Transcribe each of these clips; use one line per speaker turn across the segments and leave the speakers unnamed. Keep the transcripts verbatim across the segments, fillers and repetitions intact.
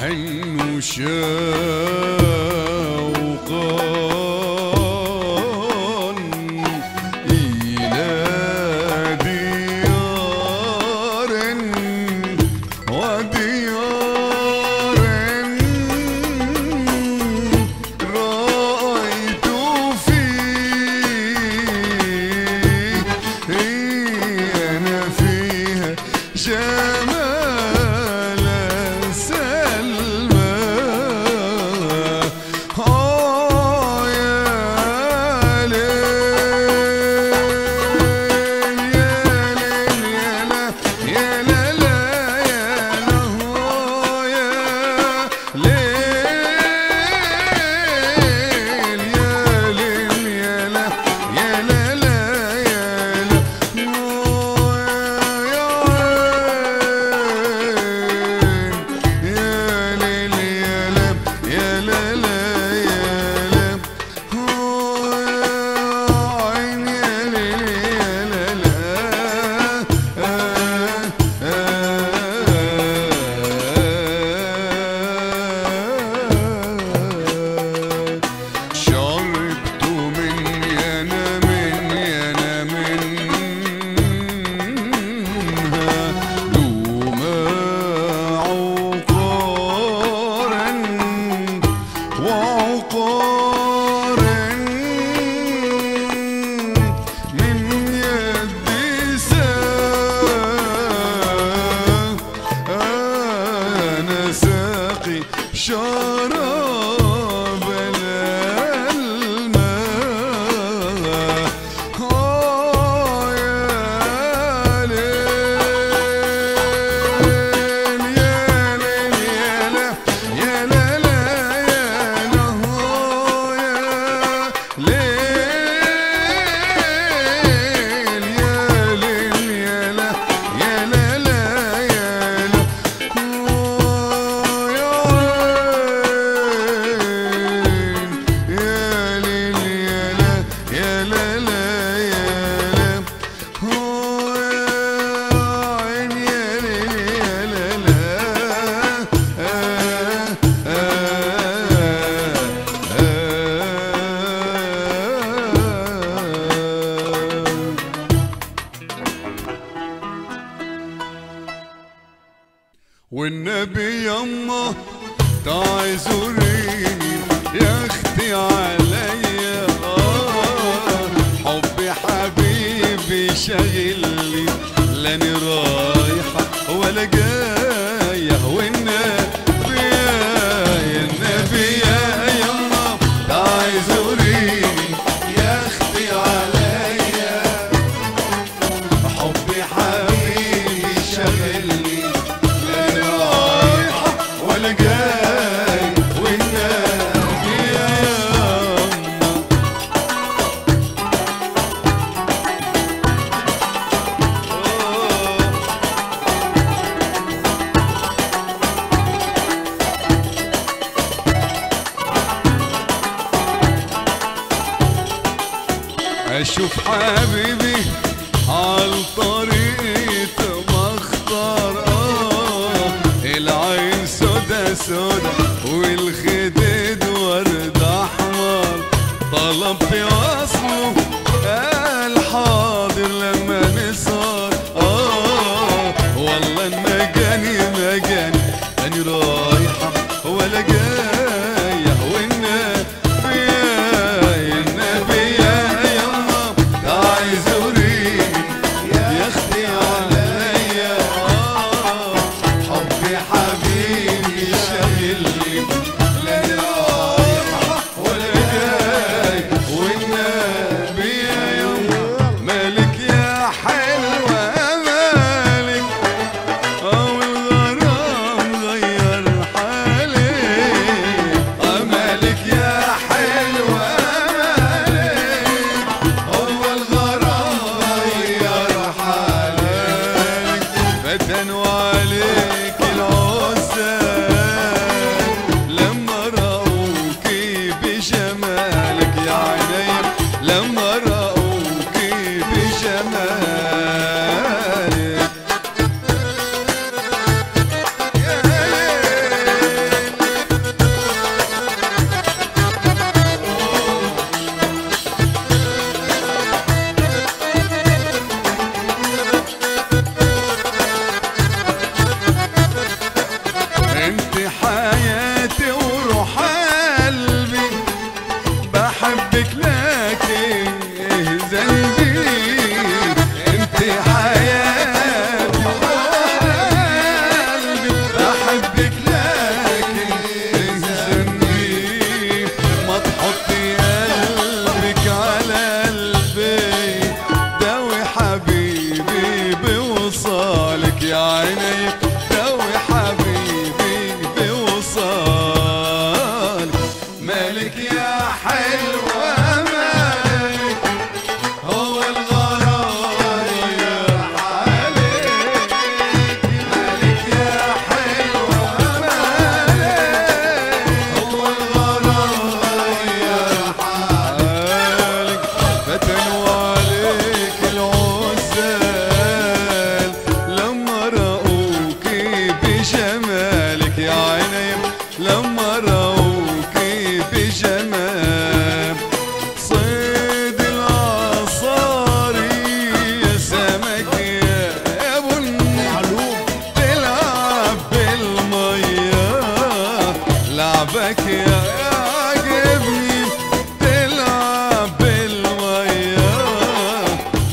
حن شوقا إلى ديار وديار رأيت فيه أنا فيها جمال سلمى. آه يا ليل يا ليل يا لا يا لا لا يا لا يا ليل يا ليل يا لا يا لا لا يا لا شربت من يانا من يانا منها دوما عقارا وعقارا من يد ساق أنا ساقي شراب الماء. آه يا ليل يا ليل يا لا يا لا لا يا لا يا ليل يا ليل يا لا يا لا لا يا لا والنبي يما تعي زوريني يا اختي عليا. آه حبي حبيبي شاغلني لاني رايحة ولا جاية. والنبي يا النبي يا يما تعي زوريني يا اختي عليا. حبي حبيبي شاغلني ولا جاي. والنبي يا يما اشوف حبيبي عالطريق مختار. آه العين سودا سودا والخدود ورد احمر. طلبت وصله قال حاضر لما نسهر. اه والله المجاني مجاني اني رايحه ولا جايه. والنبي يا النبي يا يما تعي زوريني يا اختي عليا. اه حبي حبيبي شاغلني لاني رايحه ولا جاي. والنبي يا يما مالك يا حلوه مالك. اه والغرام غير حالي. اه مالك يا حلوه مالك. اه والغرام غير حالك. فتنوا عليك العزال لما رأوكي بجمالك يا عيني. لما رأوكي بجمالك يا ليل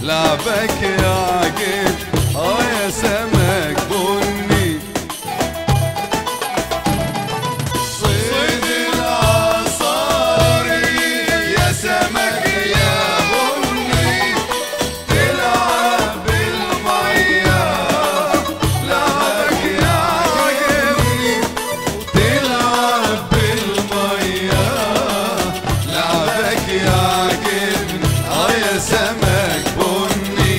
لعبك يعجب اه يا سمك بني. صيد العصاري يا سمك يا بني، تلعب بالمية لعبك يعجبني، تلعب بالمية لعبك يعجبني اه يا سمك بني.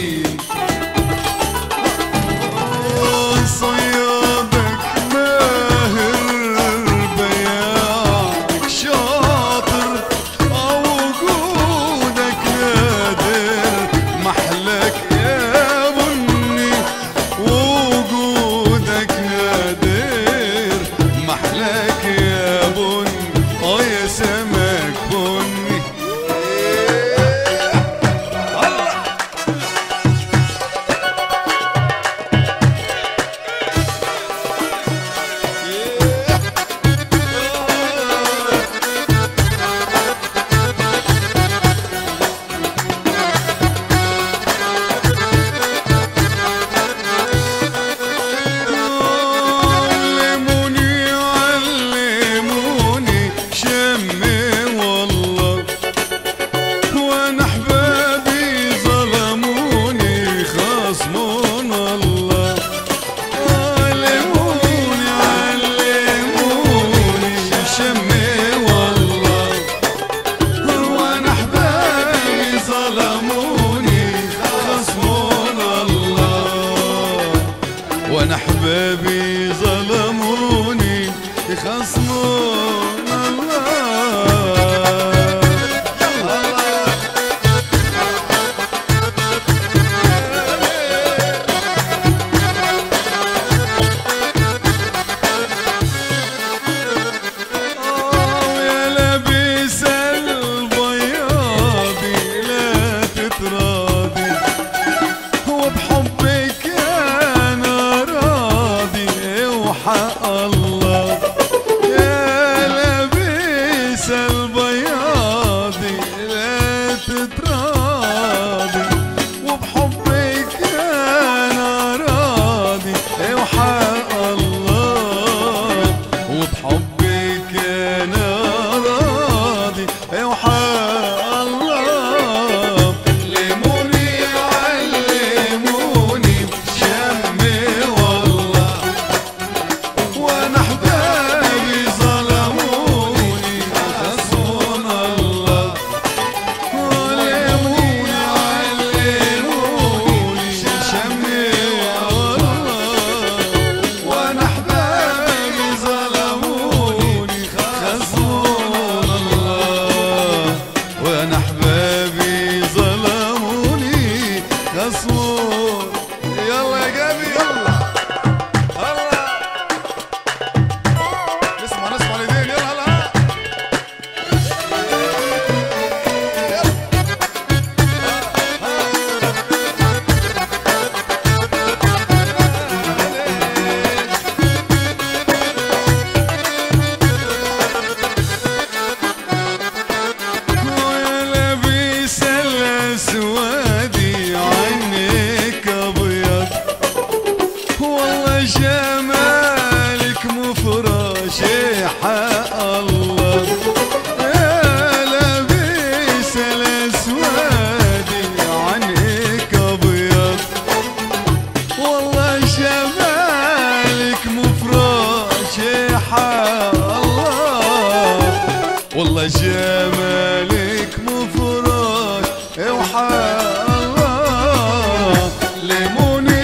صيادك ماهر بياعك شاطر، وجودك نادر محلك يا بني، وجودك نادر محلك يا بني اه يا سمك بني. علموني علموني شمي والله، وانا احبابي ظلموني خصمون الله. علموني علموني شمي والله، وانا احبابي ظلموني خصمون الله، وانا احبابي ظلموني خصمون الله. يا لابس البياضي لا تتراضي، وبحبك انا راضي وحق الله. يا لابس البياضي لا تتراضي، وبحبك انا راضي وحق الله، وبحبك انا راضي وحق الله. علموني علموني شمي والله، وانا احبابي ظلموني خصمون الله. علموني علموني شمي والله، وانا احبابي ظلموني خصمون الله، وانا احبابي ظلموني خصمون. يلا يا جابي يلا هلا نسمع نسمع الايدين يلا هلا. ويا لابس الاسودي عينيك ابيض، والله جمالك مفرش حق الله. يا لابس الاسودي عينيك ابيض، والله جمالك مفرش حق الله، والله جمالك مفرش وحق الله. علموني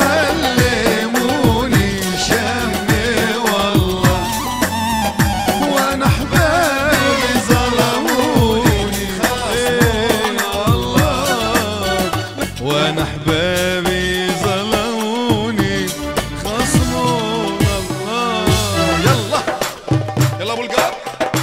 علموني شمي والله، وانا احبابي ظلموني خصمون الله، وانا احبابي ظلموني خصمون الله. يلا يلا ابو القاب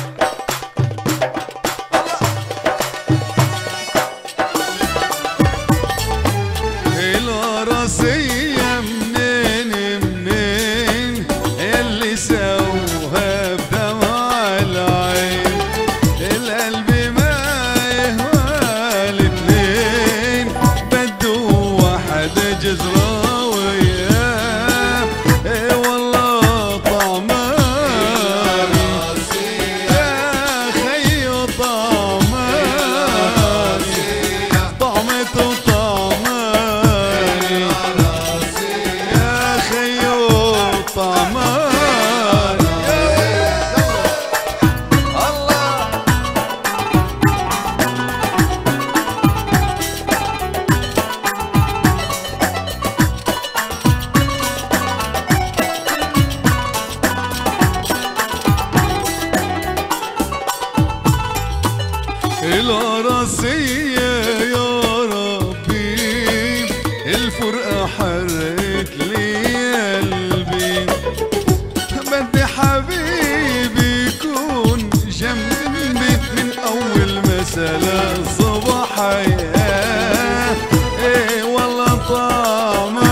الراسية منين منين اللي سوها بدمع العين، القلب ما يهوى الاتنين الفرقة حرت لي قلبي، بدي حبيبي يكون جنبي من أول مساء للصبح. ايه والله طعمان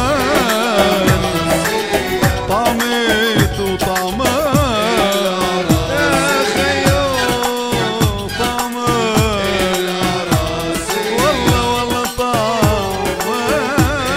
طعمت وطعمان يا خيو طعمان والله والله طعمان.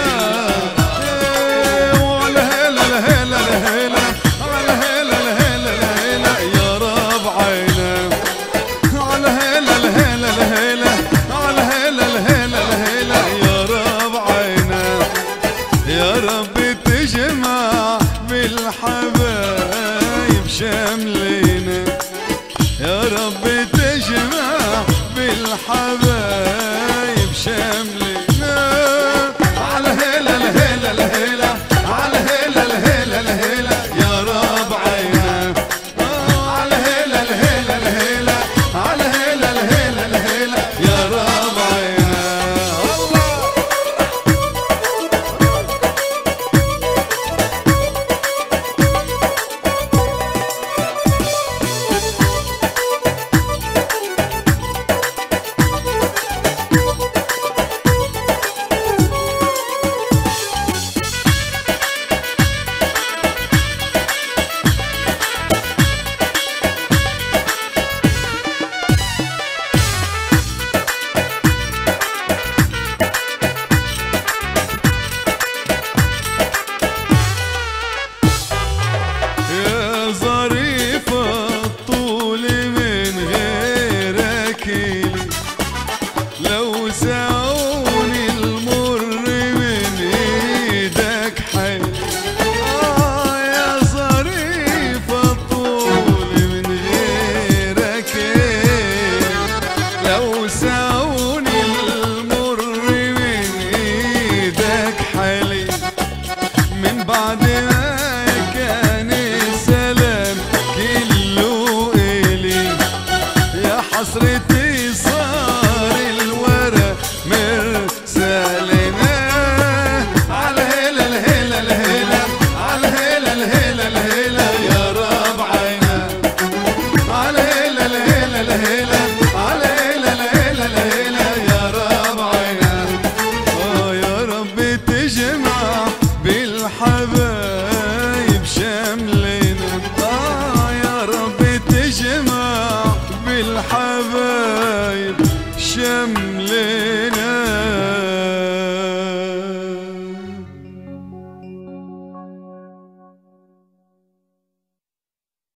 ايه وعلى هلا الهلا الهلا على هلا الهلا الهلا يا رب عينا، على هلا الهلا الهلا على هلا الهلا الهلا يا رب عينا، يا رب تجمع بالحبيب